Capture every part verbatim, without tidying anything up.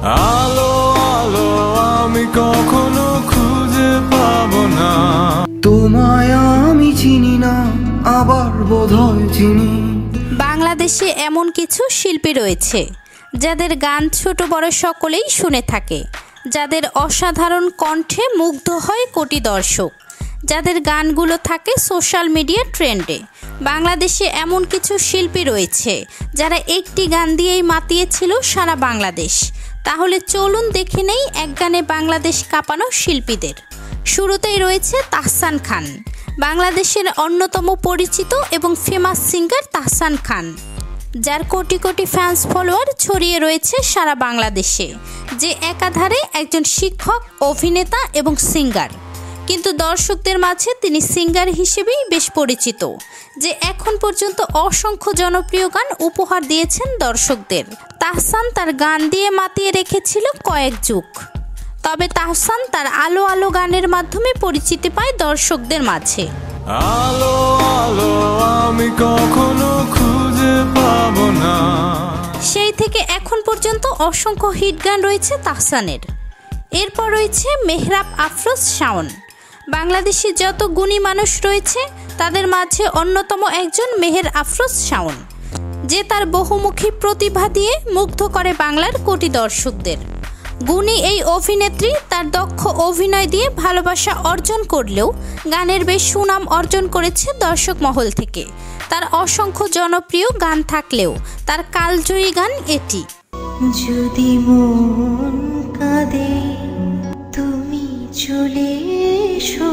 আলো আলো আমি কখনো খুঁজে পাবো না, তোমায় আমি চিনি না আবার বোধহয় চিনি। বাংলাদেশে এমন কিছু শিল্পী রয়েছে যাদের গান ছোট বড় সকলেই শুনে থাকে, যাদের অসাধারণ কণ্ঠে মুগ্ধ হয় কোটি দর্শক, যাদের গানগুলো থাকে সোশ্যাল মিডিয়া ট্রেন্ডে। বাংলাদেশে এমন কিছু শিল্পী রয়েছে যারা একটি গান দিয়েই মাতিয়েছিল সারা বাংলাদেশ। তাহলে চলুন দেখে নেই এক গানে বাংলাদেশ কাঁপানো শিল্পীদের। শুরুতেই রয়েছে তাহসান খান, বাংলাদেশের অন্যতম পরিচিত এবং ফেমাস সিঙ্গার তাহসান খান, যার কোটি কোটি ফ্যান্স ফলোয়ার ছড়িয়ে রয়েছে সারা বাংলাদেশে, যে একাধারে একজন শিক্ষক, অভিনেতা এবং সিঙ্গার। কিন্তু দর্শকদের মাঝে তিনি সিঙ্গার হিসেবেই বেশ পরিচিত, যে এখন পর্যন্ত অসংখ্য জনপ্রিয় গান উপহার দিয়েছেন দর্শকদের। তাহসান তার গান দিয়ে মাতিয়ে রেখেছিল কয়েক যুগ। তবে তাহসান তার আলো আলো গানের মাধ্যমে পরিচিতি পায় দর্শকদের মাঝে। আলো আলো আমি কখনো খুঁজে পাবো না, সেই থেকে এখন পর্যন্ত অসংখ্য হিট গান রয়েছে তাহসানের। এরপর রয়েছে মেহরাব আফরোজ শাওন। বাংলাদেশে যত গুণী মানুষ রয়েছে তাদের মাঝে অন্যতম একজন মেহের আফরোজ শাওন, যে তার বহুমুখী প্রতিভা দিয়ে মুগ্ধ করে বাংলার কোটি দর্শকদের। গুণী এই অভিনেত্রী তার দক্ষ অভিনয় দিয়ে ভালোবাসা অর্জন করলেও গানের বেশ সুনাম অর্জন করেছে দর্শক মহল থেকে। তার অসংখ্য জনপ্রিয় গান থাকলেও তার কালজয়ী গান এটি। যদি মন কাঁদে তুমি চলে এসো।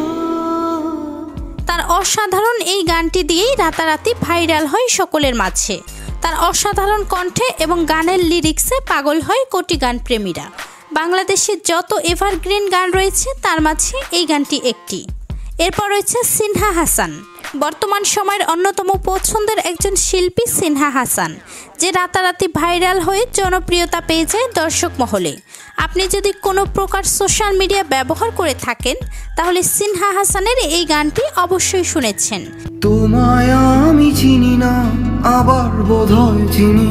তার অসাধারণ এই গানটি দিয়েই রাতারাতি ভাইরাল হয় সকলের মাঝে। তার অসাধারণ কণ্ঠে এবং গানের লিরিক্সে পাগল হয় কোটি গান প্রেমীরা। বাংলাদেশের যত এভারগ্রিন গান রয়েছে তার মাঝে এই গানটি একটি। এরপর রয়েছে সিনহা হাসান, বর্তমান সময়ের অন্যতম পছন্দের একজন শিল্পী সিনহা হাসান, যে রাতারাতি ভাইরাল হয়ে জনপ্রিয়তা পেয়ে যায় দর্শক মহলে। আপনি যদি কোনো প্রকার সোশ্যাল মিডিয়া ব্যবহার করে থাকেন তাহলে সিনহা হাসানের এই গানটি অবশ্যই শুনেছেন। তোমায় আমি চিনি না আবার বোধহয় চিনি,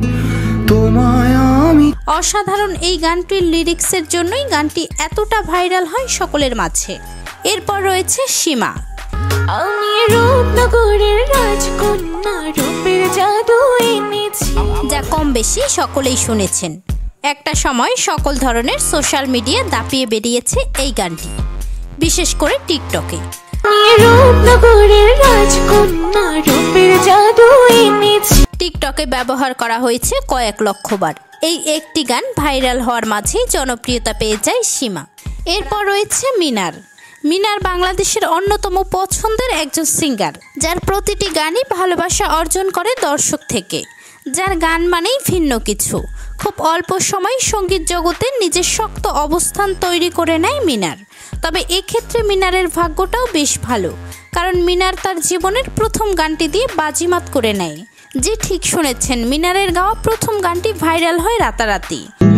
তোমায় আমি। অসাধারণ এই গানটির লিরিক্সের জন্যই গানটি এতটা ভাইরাল হয় সকলের মাঝে। এরপর রয়েছে সীমা, আমি রূপনগরের রাজকন্যা রূপের জাদু এনেছি, যা কম বেশি সকলেই শুনেছেন। একটা সময় সকল ধরনের সোশ্যাল মিডিয়া দাপিয়ে বেরিয়েছে এই গানটি, বিশেষ করে টিকটকে। আমি রূপনগরের রাজকন্যা রূপের জাদু এনেছি, টিকটকে ব্যবহার করা হয়েছে কয়েক লক্ষ বার। এই একটি গান ভাইরাল হওয়ার মাঝেই জনপ্রিয়তা পেয়ে যায় সীমা। এরপর রয়েছে মিনার। মিনার বাংলাদেশের অন্যতম পছন্দের একজন সিঙ্গার, যার প্রতিটি গানই ভালোবাসা অর্জন করে দর্শক থেকে, যার গান মানেই ভিন্ন কিছু। খুব অল্প সময় সঙ্গীত জগতে নিজের শক্ত অবস্থান তৈরি করে নেয় মিনার। তবে এক্ষেত্রে মিনারের ভাগ্যটাও বেশ ভালো, কারণ মিনার তার জীবনের প্রথম গানটি দিয়ে বাজিমাত করে নেয়। যে ঠিক শুনেছেন, মিনারের গাওয়া প্রথম গানটি ভাইরাল হয় রাতারাতি।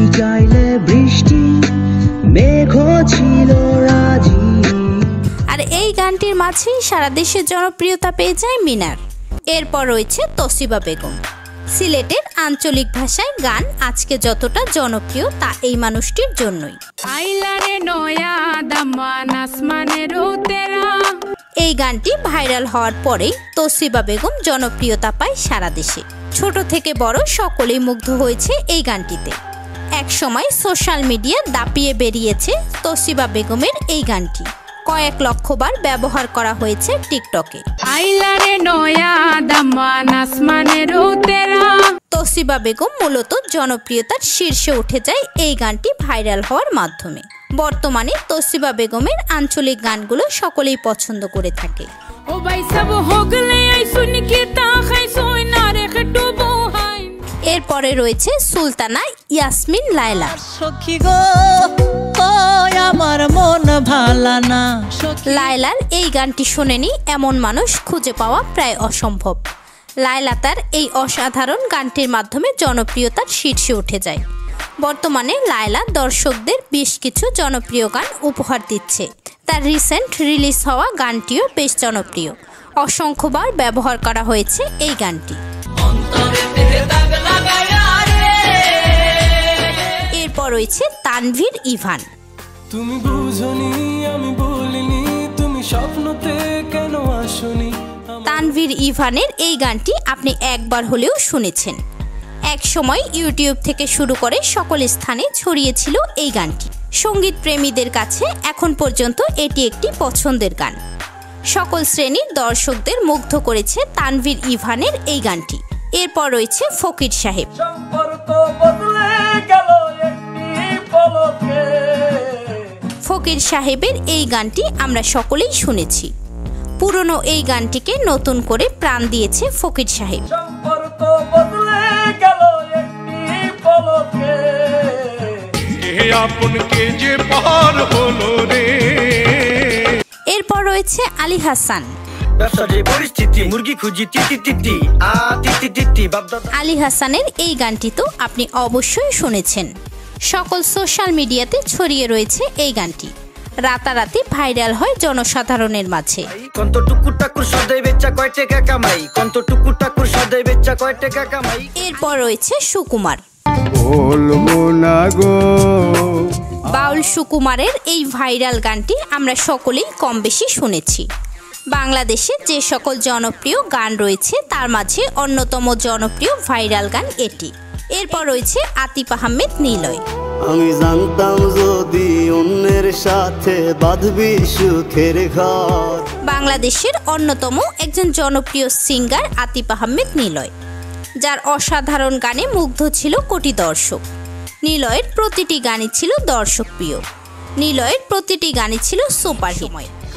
আর এই গানটির মাঝেই সারা দেশে জনপ্রিয়তা পেয়ে যায় মিনার। এরপর রয়েছে তসিবা বেগম। সিলেটের আঞ্চলিক ভাষায় গান আজকে যতটা জনপ্রিয় তা এই মানুষটির জন্যই। এই গানটি ভাইরাল হওয়ার পরেই তসিবা বেগম জনপ্রিয়তা পায় সারা দেশে। ছোট থেকে বড় সকলেই মুগ্ধ হয়েছে এই গানটিতে। এক সময় সোশ্যাল মিডিয়া দাপিয়ে বেরিয়েছে তসিবা বেগমের এই গানটি। কয়েক লক্ষ বার ব্যবহার করা হয়েছে টিকটকে। তসিবা বেগম মূলত জনপ্রিয়তার শীর্ষে উঠে যায় এই গানটি ভাইরাল হওয়ার মাধ্যমে। বর্তমানে তসিবা বেগমের আঞ্চলিক গানগুলো সকলেই পছন্দ করে থাকে। এরপরে রয়েছে সুলতানা ইয়াসমিন লায়লা। আমার মন ভালা না, লায়লার এই গানটি শোনেনি এমন মানুষ খুঁজে পাওয়া প্রায় অসম্ভব। লায়লা তার এই অসাধারণ গানটির মাধ্যমে জনপ্রিয়তার শীর্ষে উঠে যায়। বর্তমানে লায়লা দর্শকদের বেশ কিছু জনপ্রিয় গান উপহার দিচ্ছে। তার রিসেন্ট রিলিজ হওয়া গানটিও বেশ জনপ্রিয়। অসংখ্যবার ব্যবহার করা হয়েছে এই গানটি। এরপর রয়েছে তানভীর ইভান। তুমি বুঝনি আমি বলিনি, তুমি স্বপ্নতে কেন আসনি। তানভীর ইভানের এই গানটি আপনি একবার হলেও শুনেছেন। এক সময় ইউটিউব থেকে শুরু করে সকল স্থানে ছড়িয়েছিল এই গানটি। সঙ্গীত প্রেমীদের কাছে এখন পর্যন্ত এটি একটি পছন্দের গান। সকল শ্রেণীর দর্শকদের মুগ্ধ করেছে তানভীর ইভানের এই গানটি। এরপর রয়েছে ফকির সাহেব। ফকির সাহেবের এই গানটি আমরা সকলেই শুনেছি। পুরনো এই গানটিকে নতুন করে প্রাণ দিয়েছে ফকির সাহেব। এরপর রয়েছে আলী হাসান। আলী হাসানের এই গানটি তো আপনি অবশ্যই শুনেছেন। সকল সোশ্যাল মিডিয়াতে ছড়িয়ে রয়েছে এই গানটি। রাতারাতি ভাইরাল হয় জনসাধারণের মাঝে। এরপর রয়েছে সুকুমার। বাউল সুকুমারের এই ভাইরাল গানটি আমরা সকলেই কম বেশি শুনেছি। বাংলাদেশে যে সকল জনপ্রিয় গান রয়েছে তার মাঝে অন্যতম জনপ্রিয় ভাইরাল গান এটি। এরপর রয়েছে আতিফ আহমেদ নিলয়। আমি জানতাম যদি অন্যের সাথে বাঁধবি সুখের ঘর। বাংলাদেশের অন্যতম একজন জনপ্রিয় সিঙ্গার আতিফ আহমেদ নিলয়, যার অসাধারণ গানে মুগ্ধ ছিল কোটি দর্শক। নিলয়ের প্রতিটি গানই ছিল দর্শক প্রিয়। নিলয়ের প্রতিটি গানই ছিল সুপারহিট।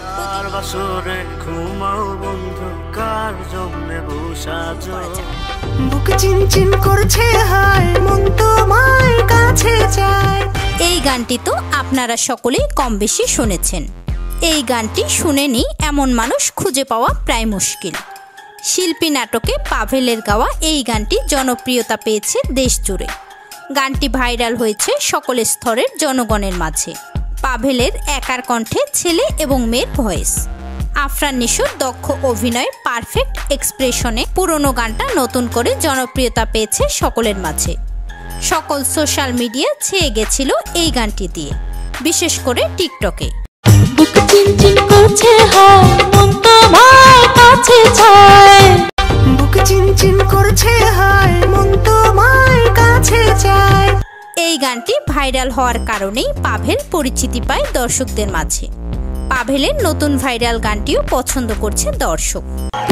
এই গানটি তো আপনারা সকলেই কম বেশি শুনেছেন। এই গানটি শুনেনি এমন মানুষ খুঁজে পাওয়া প্রায় মুশকিল। শিল্পী নাটকে পাভেলের গাওয়া এই গানটি জনপ্রিয়তা পেয়েছে দেশ জুড়ে। গানটি ভাইরাল হয়েছে সকল স্তরের জনগণের মাঝে। পাভেলের একার কণ্ঠে ছেলে এবং মেয়ের ভয়েস। আফরান নিশোর দক্ষ অভিনয়, পারফেক্ট এক্সপ্রেশনে পুরনো গানটা নতুন করে জনপ্রিয়তা পেয়েছে সকলের মাঝে। সকল সোশ্যাল মিডিয়া ছেয়ে গেছিল এই গানটি দিয়ে, বিশেষ করে টিকটকে। এই গানটি ভাইরাল হওয়ার কারণেই পাভেল পরিচিতি পায় দর্শকদের মাঝে। পাভেলের নতুন ভাইরাল গানটিও পছন্দ করছে দর্শক।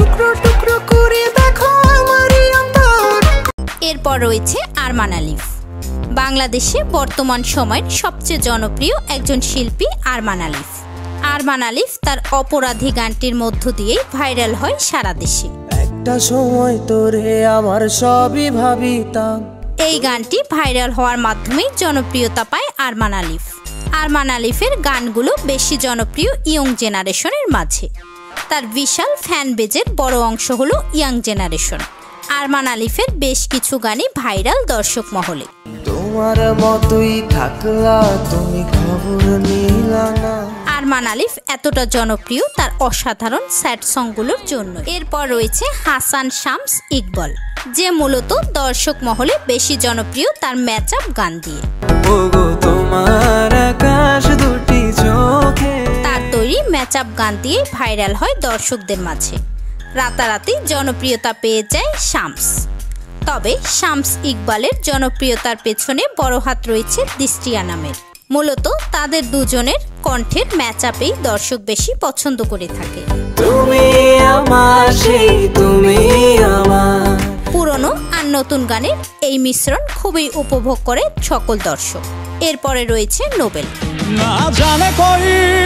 এরপর রয়েছে আরমান আলিফ। বাংলাদেশে বর্তমান সময়ের সবচেয়ে জনপ্রিয় একজন শিল্পী আরমান আলিফ। আরমান আলিফ তার অপরাধী গানটির মধ্য দিয়েই ভাইরাল হয় সারা দেশে। একটা সময় তোরে আমার সবই ভাবিতাম। এই গানটি ভাইরাল হওয়ার মাধ্যমেই জনপ্রিয়তা পায় আরমান আলিফ। আরমান আলিফের গানগুলো বেশি জনপ্রিয় ইয়ং জেনারেশনের মাঝে। তার বিশাল ফ্যান বেজের বড় অংশ হলো ইয়াং জেনারেশন। আরমান আলিফের বেশ কিছু গানই ভাইরাল দর্শক মহলে। তোমার মতই থাকলা তুমি খবর নিলা না। আরমান আলিফ এতটা জনপ্রিয় তার অসাধারণ স্যাড সংগুলোর জন্য। এরপর রয়েছে হাসান শামস ইকবাল, যে মূলত দর্শক মহলে বেশি জনপ্রিয় তার ম্যাচআপ গান দিয়ে। তোমার আকাশ দুটি চোখে। তার তৈরি ম্যাচআপ গান দিয়ে ভাইরাল হয় দর্শকদের মাঝে। রাতারাতি জনপ্রিয়তা পেয়ে যায় শামস। তবে শামস ইকবালের জনপ্রিয়তার পেছনে বড় হাত রয়েছে দৃষ্টিয়া নামের। মূলত তাদের দুজনের কণ্ঠের ম্যাচআপেই দর্শক বেশি পছন্দ করে থাকে। তুমি আমার সেই তুমি আমার। পুরনো আর নতুন গানের এই মিশ্রণ খুবই উপভোগ করে সকল দর্শক। এরপরে রয়েছে নোবেল। না জানে কই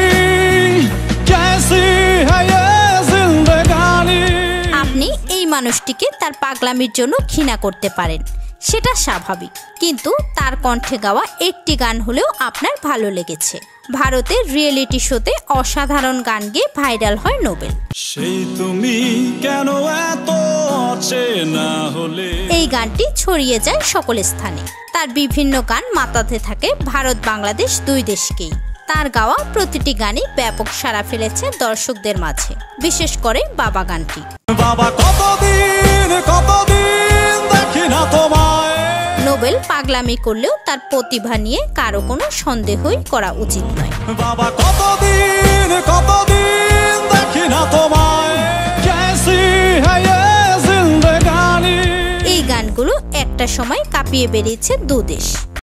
कैसी है ये जिंदगानी। আপনি এই মানুষটিকে তার পাগলামির জন্য ঘৃণা করতে পারেন, সেটা স্বাভাবিক। কিন্তু তার কণ্ঠে গাওয়া একটি গান হলেও আপনার ভালো লেগেছে। ভারতের রিয়েলিটি শোতে অসাধারণ গান গেয়ে ভাইরাল হয় নোবেল। সেই তুমি কেন এত অচেনা হলে। এই গানটি ছড়িয়ে যায় সকল স্থানে। তার বিভিন্ন গান মাতাতে থাকে ভারত বাংলাদেশ দুই দেশকেই। তার গাওয়া প্রতিটি গানই ব্যাপক সাড়া ফেলেছে দর্শকদের মাঝে, বিশেষ করে বাবা গানটি। বাবা কতদিন কতদিন দেখি না তোমায়। নোবেল পাগলামি করলেও তার প্রতিভা নিয়ে কারো কোনো সন্দেহই করা উচিত নয়। বাবা কতদিন কতদিন দেখি না তোমায়, कैसी है ये जिंदगानी। এই গানগুলো একটা সময় কাঁপিয়ে বেরিয়েছে দু দেশ।